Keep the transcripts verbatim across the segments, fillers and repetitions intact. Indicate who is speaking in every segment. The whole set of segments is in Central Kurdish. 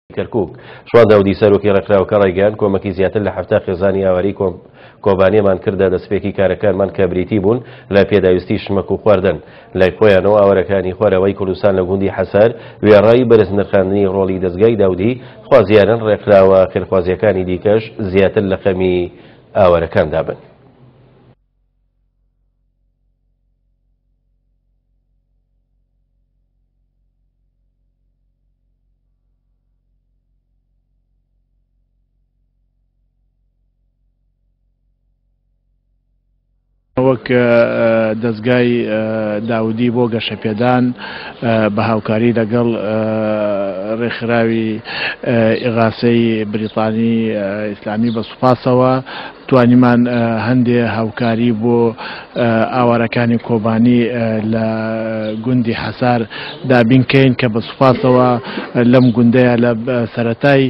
Speaker 1: کەرکووک شوان داودی سەرۆکی ڕێکخراوەکە ڕایگەیاند کۆمەکی زیاتر لە حەفتا خێزانی ئاواری کۆبانیەمان کردە دەستپێکی کارەکانمان کە بریتی بوون لە پێداویستی شمەک و خواردن. لای خۆیانەوە ئاوارەکانی خوارەوەی کوردستان لە گوندی حەسەر وێڕای بەرز نرخاندنی ڕۆڵی دەستگای داودی خوازیارن ڕێکخراوە خێرخوازیەکانی دیکەش زیاتر لە خەمی ئاوارەکان دابن.
Speaker 2: وەک دەستگای داودی بۆ گەشەپێدان بە هاوکاری لەگەڵ ڕێکخراوی ئیغاسەی بریتانی ئیسلامی بە سوپاسەوە توانیمان هەندێ هاوکاری بۆ ئاوارەکانی کۆبانی لە گوندی حەسار دابینکەین کە بە سوپاسەوە لەم گوندەیە لە سەرەتای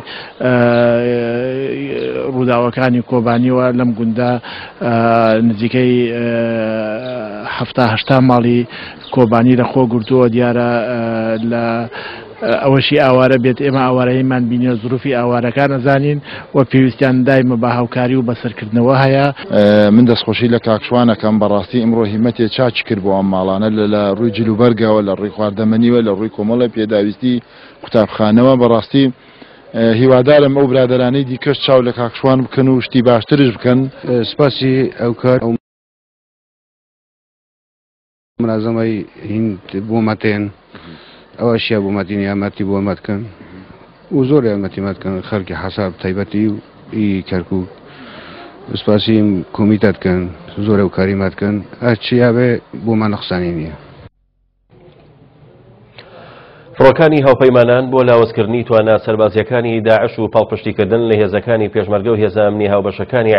Speaker 2: ڕووداوەکانی کۆبانیەوە لەم گوندە نزیکەی هەفتا هەشتا ماڵی کۆبانی لە خۆ گرتووە. دیارە لە ئەوەشی ئاوارە بێت ئێمە ئاوارەیەمان بینیە زروفی ئاوارەکان نەزانین و پێویستیان دایمە بە هاوکاری و بەسەرکردنەوە هەیە.
Speaker 3: من دەستخۆشی لە کاکشوانەکەم بەڕاستی ئەمڕۆ هیمەتێ چاچ کرد بۆ ئەم ماڵانە لە ڕووی جلوبەرگەوە لە ڕووی خواردەمەنیوە لە ڕووی کۆمەڵە پێداویستی قوتابخانەوە. بەڕاستی هیوادارم ئەو برادرانەی دیکەش چاو لە کاکشوان بکەن و شتی باشترش بکەن.
Speaker 4: سپاسی ئەو کار منازەمەی هیند بۆمەتێن ئەوەشیە بۆمەتین یامەتی بۆمەتکەن و زۆر یارمەتیمەتکەن خەڵکی حەساب تایبەتی و ئی کەرکووک سپاسی کۆمیتەتکەن زۆر ئەو کاریمەتکەن هەرچیا بێ بۆمان نەخسانی نییە.
Speaker 1: فڕۆکانی هاوپەیمانان بۆ لاوەزکردنی توانە سەربازیەکانی داعش و پاڵپشتیکردن لە هێزەکانی پێشمەرگە و هێزە ئەمنی هاوبەشەکانی